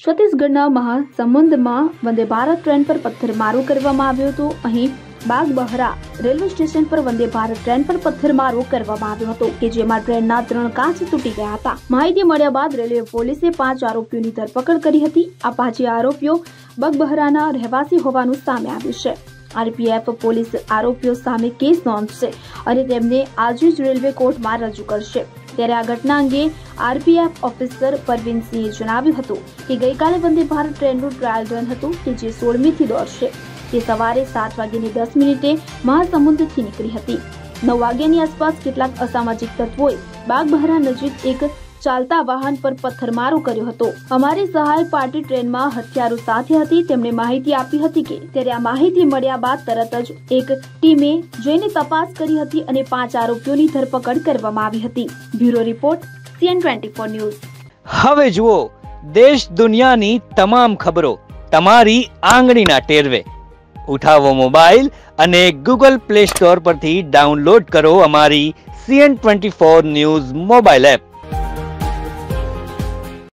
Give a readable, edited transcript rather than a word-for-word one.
છત્તીસગઢના મહાસમુંદમાં વંદે ભારત ટ્રેન પર પથ્થરમારો કરવામાં આવ્યો હતો। અહીં બાગબહરા રેલવે સ્ટેશન પર વંદે ભારત ટ્રેન પર પથ્થરમારો કરવામાં આવ્યો હતો કે જેમાં ટ્રેનના 3 કાચ તૂટી ગયા હતા। માહિતી મળ્યા બાદ રેલવે પોલીસે 5 આરોપીઓની ધરપકડ કરી હતી। આ 5 આરોપીઓ બાગબહરાના રહેવાસી હોવાનું સામે આવ્યું છે। આરપીએફ પોલીસ આરોપીઓ સામે કેસ નોંધશે અને તેમને આજે જ રેલવે કોર્ટમાં રજૂ કરશે। ત્યારે આ ઘટના અંગે આરપીએફ ઓફિસર પરવીનસિંહે જણાવ્યું હતું કે ગઈકાલે વંદે ભારત ટ્રેનનું ટ્રાયલ રન હતું કે જે 16મીથી દોડશે। તે સવારે 7:10 મહાસમુંદથી નીકળી હતી। 9 વાગ્યાની આસપાસ કેટલાક અસામાજિક તત્વોએ બાગબહરા નજીક એક ચાલતા વાહન પર પથ્થરમારો કર્યો હતો। અમારી સહાયક પાર્ટી ટ્રેનમાં હથિયારો સાથે હતી। તેમણે માહિતી આપી હતી કે ત્યારે આ માહિતી મળ્યા બાદ તરત જ એક ટીમે જઈને તપાસ કરી હતી અને 5 આરોપીઓની ધરપકડ કરવામાં આવી હતી। Bureau report CN24 news. હવે જુઓ દેશ દુનિયાની તમામ ખબરો તમારી આંગળીના ટેરવે। ઉઠાવો મોબાઈલ અને Google Play Store પરથી ડાઉનલોડ કરો અમારી CN24 ન્યૂઝ મોબાઈલ એપ।